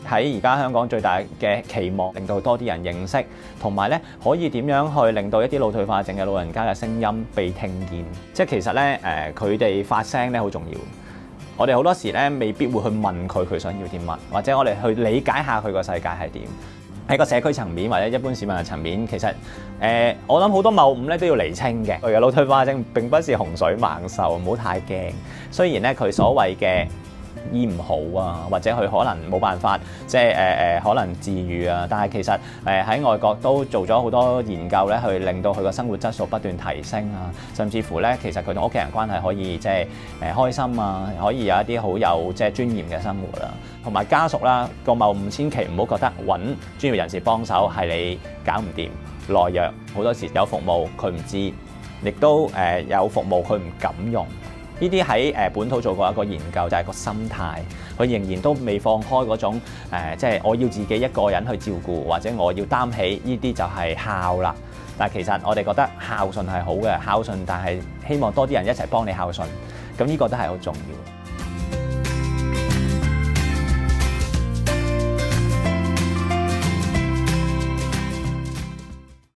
喺而家香港最大嘅期望，令到多啲人認識，同埋咧可以點樣去令到一啲腦退化症嘅老人家嘅聲音被聽見。即係其實咧佢哋發聲咧好重要。我哋好多時咧未必會去問佢想要啲乜，或者我哋去理解下佢個世界係點。喺個社區層面或者一般市民嘅層面，其實我諗好多謬誤咧都要釐清嘅。佢嘅腦退化症並不是洪水猛獸，唔好太驚。雖然咧佢所謂嘅醫唔好啊，或者佢可能冇辦法即係可能治癒啊，但係其實喺外國都做咗好多研究咧，去令到佢個生活質素不斷提升啊，甚至乎咧其實佢同屋企人關係可以即係開心啊，可以有一啲好有即係尊嚴嘅生活啦，同埋家屬啦個謬誤千祈唔好覺得揾專業人士幫手係你搞唔掂，懦弱好多時有服務佢唔知，亦都有服務佢唔敢用。呢啲喺本土做過一個研究，就係個心態，佢仍然都未放開嗰種即係我要自己一個人去照顧，或者我要擔起呢啲就係孝啦。但係其實我哋覺得孝順係好嘅，孝順但係希望多啲人一齊幫你孝順，咁呢個都係好重要。